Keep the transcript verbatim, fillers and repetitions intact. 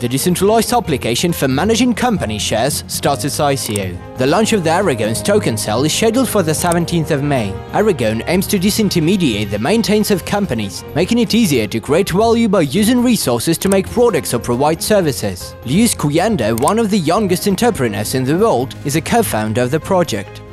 the decentralized application for managing company shares, starts its I C O. The launch of the Aragon's token cell is scheduled for the seventeenth of May. Aragon aims to disintermediate the maintenance of companies, making it easier to create value by using resources to make products or provide services. Luis Cuyanda, one of the youngest entrepreneurs in the world, is a co-founder of the project.